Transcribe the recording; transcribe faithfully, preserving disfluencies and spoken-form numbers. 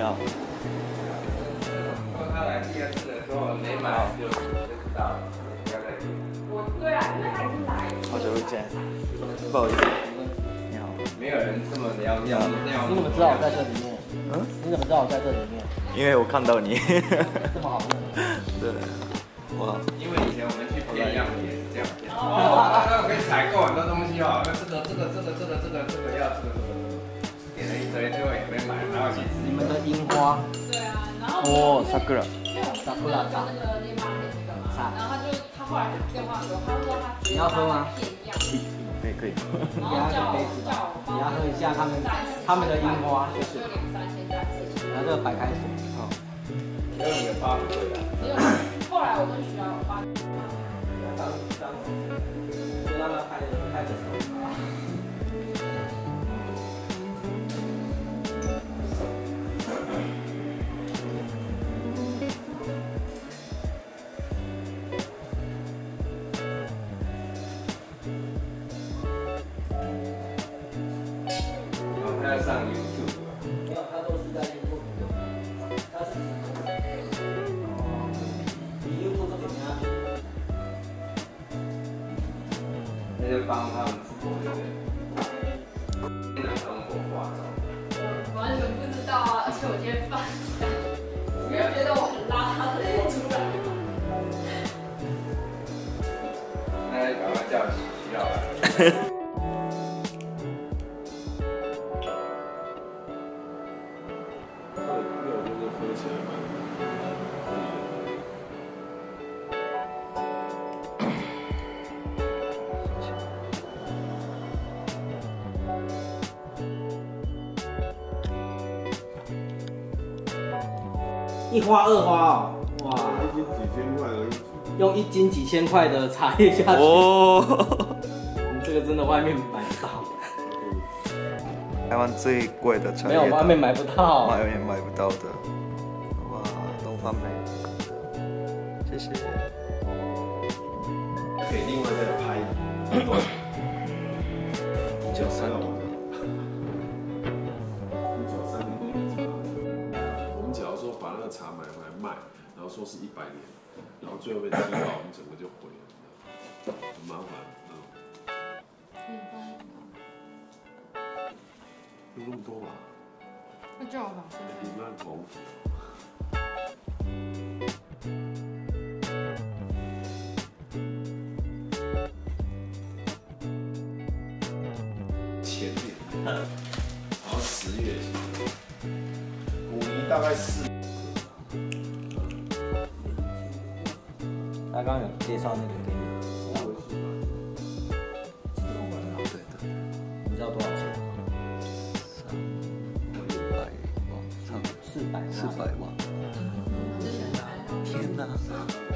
好。 他来第二次的时候没买就就知道了，不要再听。 我对啊，因为他已经来了。 好久不见，不好意思。你好。 没有人这么要要要。 你怎么知道我在这里面？ 嗯？ 你怎么知道我在这里面？ 因为我看到你。 这么好用？ 对。哇。 因为以前我们去骗样也是这样骗。哦，那我可以采购很多东西哦，那这个这个这个这个这个这个要这个这个，点了一堆，最后也没买，然后其实你们的樱花。 对啊，然后哦，sakura。 因为我们是跟那个联邦那个嘛，然后他就他后来打电话给我，他说他觉得他骗样。 可以可以。 然后叫我叫我你要喝一下他们他们的樱花，就是就两三千三四千。 然后这个白开水。 好。 没有你的八不对的。 没有，后来我跟徐瑶发。 当当，就让他拍拍着手。 他要上 YouTube。 没有，他都是在 YouTube 的。他是比 YouTube 这边啊。 那就帮他们直播，对不对？电脑中国化妆。 我完全不知道啊，而且我今天放假，你会觉得我很邋遢的那出来吗？ 那就赶快叫徐瑶来。 一花二花哦，哇！ 一斤几千块而已。 用一斤几千块的茶叶下去， 哦。 你这个真的外面买不到。 台湾最贵的茶叶。 没有，外面买不到。 外面买不到的。哇，东方美。谢谢。 可以另外再拍一段。 一九三零。 把那个茶买回来卖，然后说是一百年，然后最后被踢到，我们整个就毁了，很麻烦。嗯。有那么多吧？ 那叫我把这你乱拱。前年，然后十月，五一大概四。 他刚刚有介绍那个给你，知道吗？ 对的。 你知道多少钱？ 三百万，差不多四百万。 四百万。天哪！